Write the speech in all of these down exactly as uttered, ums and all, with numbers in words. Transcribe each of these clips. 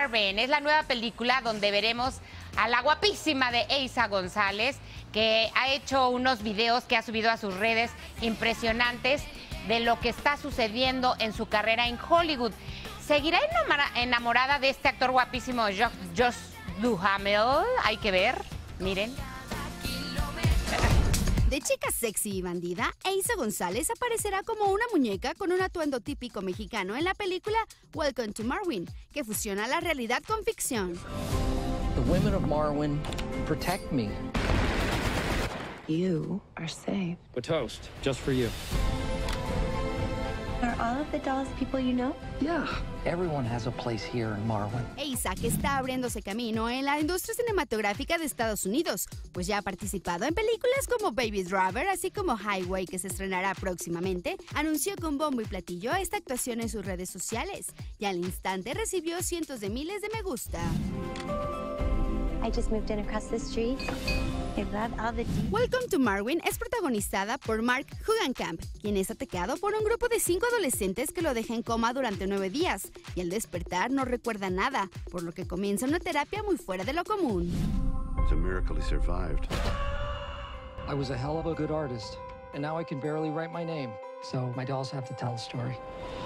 Marvin. Es la nueva película donde veremos a la guapísima de Eiza González, que ha hecho unos videos que ha subido a sus redes impresionantes de lo que está sucediendo en su carrera en Hollywood. ¿Seguirá enamorada de este actor guapísimo, Josh Duhamel? Hay que ver, miren. De chica sexy y bandida, Eiza González aparecerá como una muñeca con un atuendo típico mexicano en la película Welcome to Marwen, que fusiona la realidad con ficción. The women of Marwen protect me. You are safe. A toast, just for you. Are all of the dolls people you know? Yeah, everyone has a place here in Marwen. Eiza, que está abriéndose camino en la industria cinematográfica de Estados Unidos, pues ya ha participado en películas como Baby Driver, así como Highway, que se estrenará próximamente, anunció con bombo y platillo esta actuación en sus redes sociales y al instante recibió cientos de miles de me gusta. I just moved in across the street. I love all the details. Welcome to Marwen es protagonizada por Mark Hugenkamp, quien es atacado por un grupo de cinco adolescentes que lo deja en coma durante nueve días y al despertar no recuerda nada, por lo que comienza una terapia muy fuera de lo común. It's a miracle he survived. I was a hell of a good artist, and now I can barely write my name. So my dolls have to tell a story.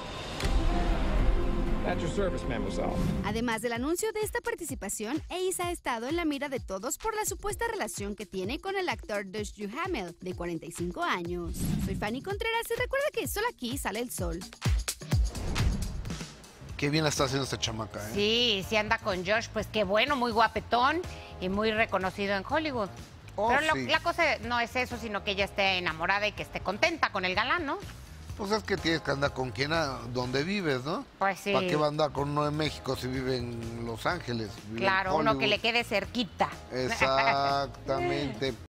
At your service, mademoiselle. Además del anuncio de esta participación, Eiza ha estado en la mira de todos por la supuesta relación que tiene con el actor Josh Duhamel, de cuarenta y cinco años. Soy Fanny Contreras y recuerda que solo aquí sale el sol. Qué bien la está haciendo esta chamaca, ¿eh? Sí, sí anda con Josh, pues qué bueno, muy guapetón y muy reconocido en Hollywood. Oh, Pero lo- sí. la cosa no es eso, sino que ella esté enamorada y que esté contenta con el galán, ¿no? Pues es que tienes que andar con quien, a, donde vives, ¿no? Pues sí. ¿Para qué va a andar con uno de México si vive en Los Ángeles? Vive en Claro, uno que Hollywood? le quede cerquita. Exactamente.